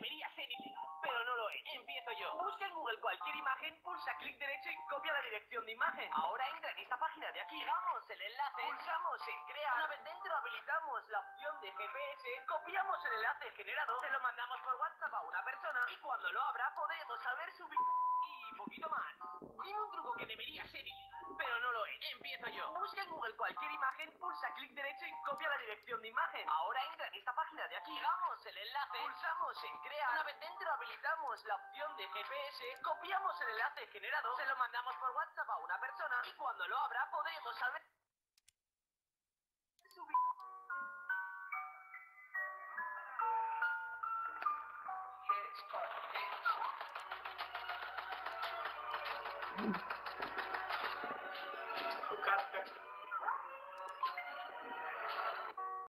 debería ser ilegal, pero no lo es. Empiezo yo. Busca en Google cualquier imagen, pulsa clic derecho y copia la dirección de imagen. Ahora entra en esta página de aquí. Pegamos el enlace, pulsamos en crear. Una vez dentro habilitamos la opción de GPS, copiamos el enlace generado, se lo mandamos por WhatsApp a una persona y cuando lo abra podemos saber su y poquito más. Dime un truco que debería ser ilegal, pero no lo es. Empiezo yo. Busca en Google cualquier imagen, pulsa clic derecho y copia la dirección de imagen. Ahora entra en esta página de aquí. Pegamos el enlace, pulsamos en crear. Una vez dentro habilitamos la opción de GPS, copiamos el enlace generado, se lo mandamos por WhatsApp a una persona y cuando lo abra podemos saber su Mm.